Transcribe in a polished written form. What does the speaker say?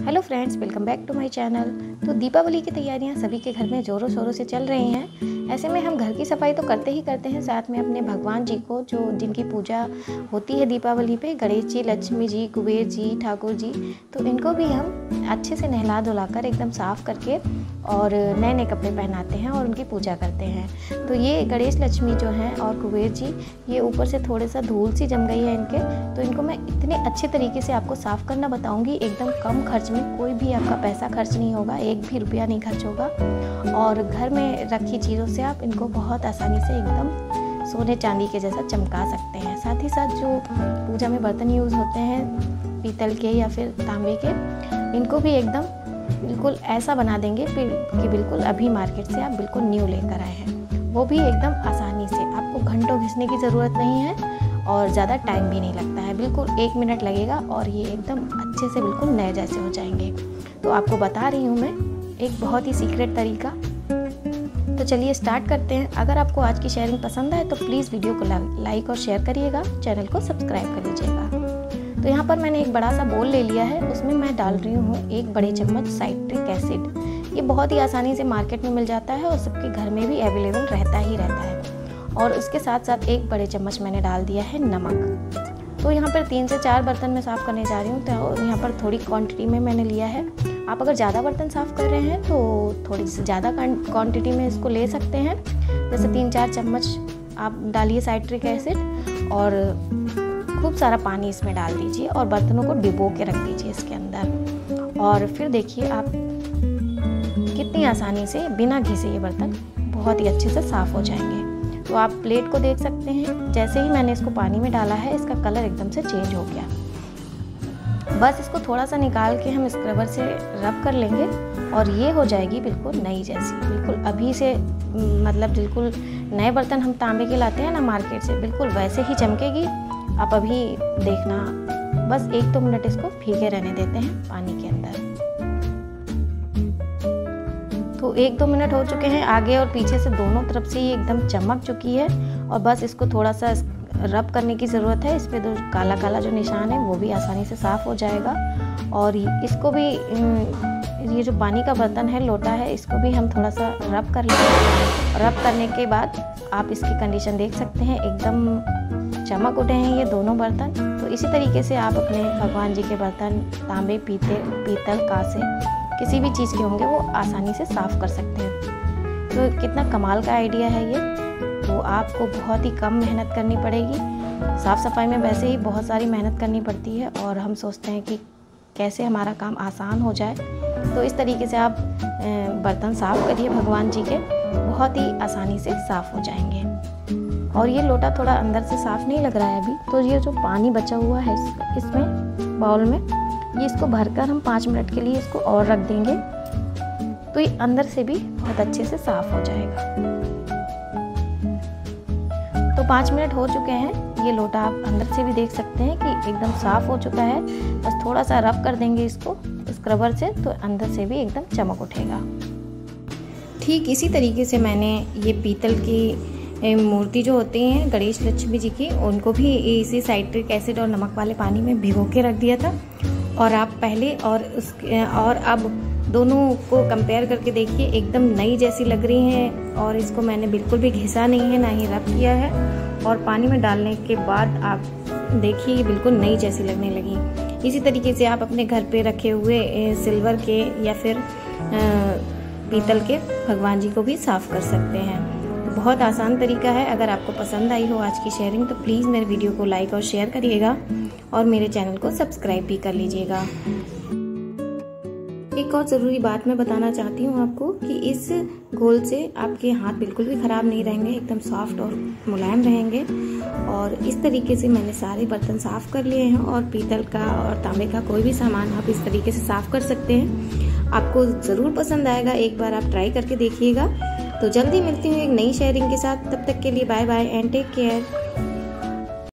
Hello friends, welcome back to my channel. तो दीपावली की तैयारियां सभी के घर में ज़ोरों शोरों से चल रही हैं। ऐसे में हम घर की सफाई तो करते ही करते हैं, साथ में अपने भगवान जी को, जो जिनकी पूजा होती है दीपावली पे, गणेश जी, लक्ष्मी जी, कुबेर जी, ठाकुर जी, तो इनको भी हम अच्छे से नहला धुलाकर एकदम साफ़ करके और नए नए कपड़े पहनाते हैं और उनकी पूजा करते हैं। तो ये गणेश लक्ष्मी जो हैं और कुबेर जी, ये ऊपर से थोड़े सा धूल सी जम गई है इनके, तो इनको मैं इतने अच्छे तरीके से आपको साफ़ करना बताऊंगी। एकदम कम खर्च में, कोई भी आपका पैसा खर्च नहीं होगा, एक भी रुपया नहीं खर्च होगा, और घर में रखी चीज़ों से आप इनको बहुत आसानी से एकदम सोने चांदी के जैसा चमका सकते हैं। साथ ही साथ जो पूजा में बर्तन यूज़ होते हैं पीतल के या फिर तांबे के, इनको भी एकदम बिल्कुल ऐसा बना देंगे कि बिल्कुल अभी मार्केट से आप बिल्कुल न्यू लेकर आए हैं, वो भी एकदम आसानी से। आपको घंटों घिसने की ज़रूरत नहीं है और ज़्यादा टाइम भी नहीं लगता है, बिल्कुल 1 मिनट लगेगा और ये एकदम अच्छे से बिल्कुल नए जैसे हो जाएंगे। तो आपको बता रही हूँ मैं एक बहुत ही सीक्रेट तरीका। तो चलिए स्टार्ट करते हैं। अगर आपको आज की शेयरिंग पसंद आए तो प्लीज़ वीडियो को लाइक और शेयर करिएगा, चैनल को सब्सक्राइब कर लीजिएगा। तो यहाँ पर मैंने एक बड़ा सा बोल ले लिया है, उसमें मैं डाल रही हूँ 1 बड़े चम्मच साइट्रिक एसिड। ये बहुत ही आसानी से मार्केट में मिल जाता है और सबके घर में भी अवेलेबल रहता है। और उसके साथ साथ 1 बड़े चम्मच मैंने डाल दिया है नमक। तो यहाँ पर 3 से 4 बर्तन में साफ़ करने जा रही हूँ, तो यहाँ पर थोड़ी क्वांटिटी में मैंने लिया है। आप अगर ज़्यादा बर्तन साफ़ कर रहे हैं तो थोड़ी सी ज़्यादा क्वांटिटी में इसको ले सकते हैं। जैसे 3-4 चम्मच आप डालिए साइट्रिक एसिड और खूब सारा पानी इसमें डाल दीजिए और बर्तनों को डिबो के रख दीजिए इसके अंदर। और फिर देखिए आप कितनी आसानी से बिना घिसे ये बर्तन बहुत ही अच्छे से साफ़ हो जाएंगे। तो आप प्लेट को देख सकते हैं, जैसे ही मैंने इसको पानी में डाला है इसका कलर एकदम से चेंज हो गया। बस इसको थोड़ा सा निकाल के हम स्क्रबर से रब कर लेंगे और ये हो जाएगी बिल्कुल नई जैसी। बिल्कुल अभी से मतलब बिल्कुल नए बर्तन हम तांबे के लाते हैं ना मार्केट से, बिल्कुल वैसे ही चमकेगी। आप अभी देखना, बस 1-2 मिनट इसको भीगे रहने देते हैं पानी के अंदर। तो 1-2 मिनट हो चुके हैं, आगे और पीछे से दोनों तरफ से ये एकदम चमक चुकी है और बस इसको थोड़ा सा रब करने की ज़रूरत है। इस पे जो काला काला जो निशान है वो भी आसानी से साफ़ हो जाएगा। और इसको भी, ये जो पानी का बर्तन है, लोटा है, इसको भी हम थोड़ा सा रब कर लेंगे। रब करने के बाद आप इसकी कंडीशन देख सकते हैं, एकदम चमक उठे हैं ये दोनों बर्तन। तो इसी तरीके से आप अपने भगवान जी के बर्तन तांबे, पीतल, कांसे, किसी भी चीज़ के होंगे वो आसानी से साफ़ कर सकते हैं। तो कितना कमाल का आइडिया है ये। तो आपको बहुत ही कम मेहनत करनी पड़ेगी। साफ़ सफाई में वैसे ही बहुत सारी मेहनत करनी पड़ती है और हम सोचते हैं कि कैसे हमारा काम आसान हो जाए। तो इस तरीके से आप बर्तन साफ़ करिए भगवान जी के, बहुत ही आसानी से साफ़ हो जाएंगे। और ये लोटा थोड़ा अंदर से साफ़ नहीं लग रहा है अभी, तो ये जो पानी बचा हुआ है इसमें बाउल में, ये इसको भरकर हम 5 मिनट के लिए इसको और रख देंगे, तो ये अंदर से भी बहुत अच्छे से साफ़ हो जाएगा। तो 5 मिनट हो चुके हैं, ये लोटा आप अंदर से भी देख सकते हैं कि एकदम साफ़ हो चुका है। बस थोड़ा सा रब कर देंगे इसको स्क्रबर से, तो अंदर से भी एकदम चमक उठेगा। ठीक इसी तरीके से मैंने ये पीतल की मूर्ति जो होती हैं गणेश लक्ष्मी जी की, उनको भी इसी साइट्रिक एसिड और नमक वाले पानी में भिगो के रख दिया था। और आप पहले और अब दोनों को कंपेयर करके देखिए, एकदम नई जैसी लग रही हैं। और इसको मैंने बिल्कुल भी घिसा नहीं है, ना ही रब किया है। और पानी में डालने के बाद आप देखिए ये बिल्कुल नई जैसी लगने लगी। इसी तरीके से आप अपने घर पे रखे हुए सिल्वर के या फिर पीतल के भगवान जी को भी साफ़ कर सकते हैं। तो बहुत आसान तरीका है। अगर आपको पसंद आई हो आज की शेयरिंग तो प्लीज़ मेरे वीडियो को लाइक और शेयर करिएगा और मेरे चैनल को सब्सक्राइब भी कर लीजिएगा। एक और ज़रूरी बात मैं बताना चाहती हूँ आपको कि इस घोल से आपके हाथ बिल्कुल भी ख़राब नहीं रहेंगे, एकदम सॉफ्ट और मुलायम रहेंगे। और इस तरीके से मैंने सारे बर्तन साफ़ कर लिए हैं और पीतल का और तांबे का कोई भी सामान आप इस तरीके से साफ़ कर सकते हैं। आपको ज़रूर पसंद आएगा, एक बार आप ट्राई करके देखिएगा। तो जल्दी मिलती हूँ एक नई शेयरिंग के साथ, तब तक के लिए bye bye and take care.